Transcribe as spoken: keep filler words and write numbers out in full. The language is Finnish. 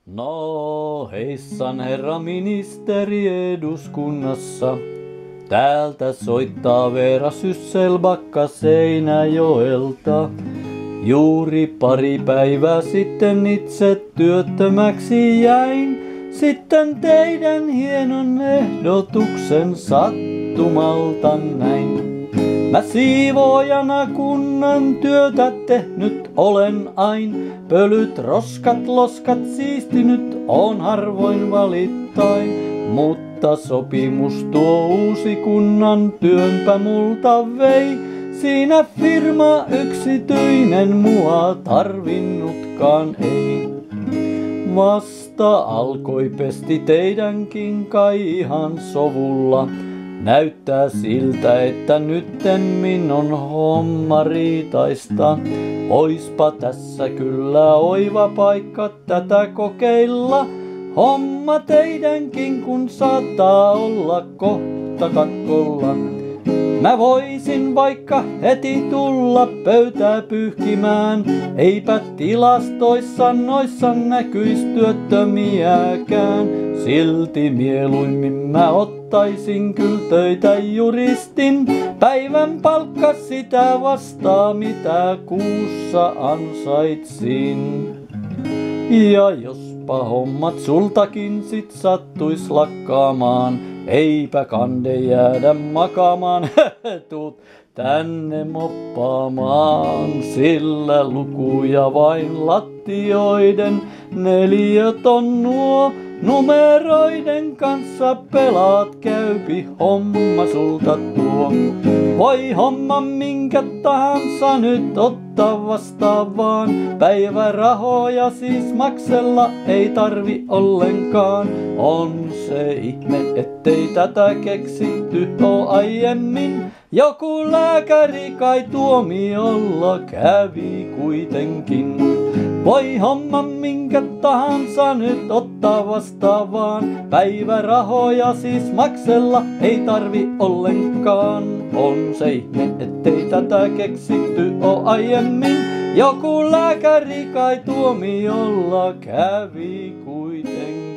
No heissan herra ministeri eduskunnassa. Täältä soittaa Veera Sysselbakka Seinäjoelta. Juuri pari päivää sitten itse työttömäksi jäin. Sitten teidän hienon ehdotuksen sattumalta näin. Mä siivoojana kunnan työtä tehnyt olen ain. Pölyt, roskat, loskat siistinyt on harvoin valittain. Mutta sopimus tuo uusi kunnan työnpä multa vei. Siinä firma yksityinen mua tarvinnutkaan ei. Vasta alkoi pesti teidänkin kai ihan sovulla. Näyttää siltä, että nyttemmin on homma riitaista. Oispa tässä kyllä oiva paikka tätä kokeilla. Homma teidänkin kun saattaa olla kohta katkolla. Mä voisin vaikka heti tulla pöytää pyyhkimään. Eipä tilastoissa noissa näkyis työttömiäkään. Silti mieluimmin mä ottaisin kyl töitä juristin. Päivän palkka sitä vastaa mitä kuussa ansaitsin. Ja jospa hommat sultakin sit sattuis lakkaamaan. Eipä kande jäädä makaamaan, tuut tänne moppaamaan. Sillä lukuja vain lattioiden neliöt on nuo. Numeroiden kanssa pelaat käypi homma sulta tuo. Voi homma minkä tahansa nyt ottaa vastaan vaan. Päivärahoja siis maksella ei tarvi ollenkaan. On se ihme ettei tätä keksitty oo aiemmin. Joku lääkäri kai tuomiolla kävi kuitenkin. Voi homma minkä tahansa nyt ottaa vastaan vaan. Päivärahoja siis maksella ei tarvi ollenkaan. On se ihme ettei tätä keksitty oo aiemmin. Joku lääkäri kai tuomiolla kävi kuitenkin.